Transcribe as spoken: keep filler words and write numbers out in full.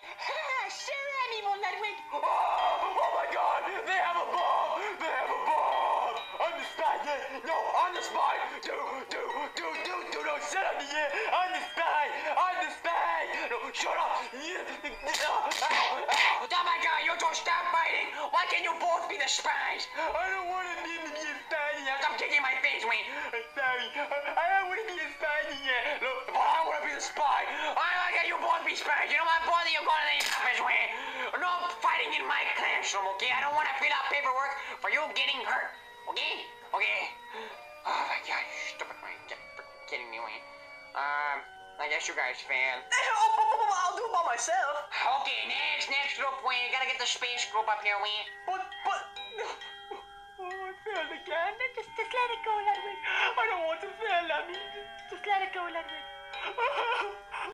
Sure, anyone, Ludwig. Oh, oh my God! They have a bomb! They have a bomb! I'm the spy! Yeah, no, I'm the spy! Do, do, do, do, do, no, shut up! Yeah, I'm the spy! I'm the spy! No, shut up! Yeah, ow, ow. Oh my God, you two stop fighting! Why can't you both be the spies? I don't want to be, be a spy! Stop kicking my face, Wayne. I'm sorry. I, I don't want to be a spy yet. No, But I want to be the spy. I like it, you both be spies. You know what? Both of you go to the office, Wayne. No fighting in my classroom, okay? I don't want to fill out paperwork for you getting hurt, okay? Okay. Oh my God, stupid Wayne. You're kidding me, Wayne. Um, I guess you guys failed. I'll do it by myself. Okay, next, next group, Wayne. You gotta get the space group up here, Wayne. But, but... Oh, I failed again. Just, just let it go, Ludwig. I don't want to fail, I mean, just, just let it go, Ludwig.